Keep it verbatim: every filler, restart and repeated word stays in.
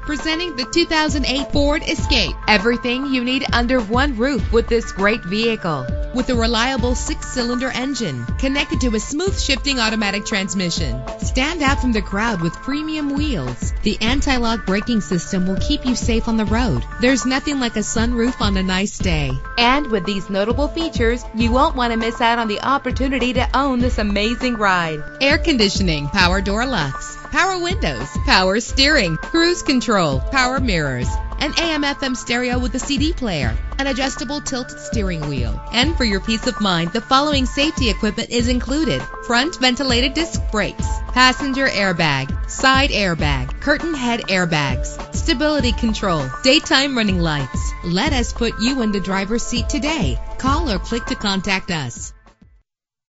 Presenting the two thousand eight Ford Escape. Everything you need under one roof with this great vehicle. With a reliable six-cylinder engine connected to a smooth shifting automatic transmission. Stand out from the crowd with premium wheels. The anti-lock braking system will keep you safe on the road. There's nothing like a sunroof on a nice day. And with these notable features, you won't want to miss out on the opportunity to own this amazing ride. Air conditioning, power door locks, power windows, power steering, cruise control, power mirrors, an A M F M stereo with a C D player, an adjustable tilt steering wheel. And for your peace of mind, the following safety equipment is included: front ventilated disc brakes, passenger airbag, side airbag, curtain head airbags, stability control, daytime running lights. Let us put you in the driver's seat today. Call or click to contact us.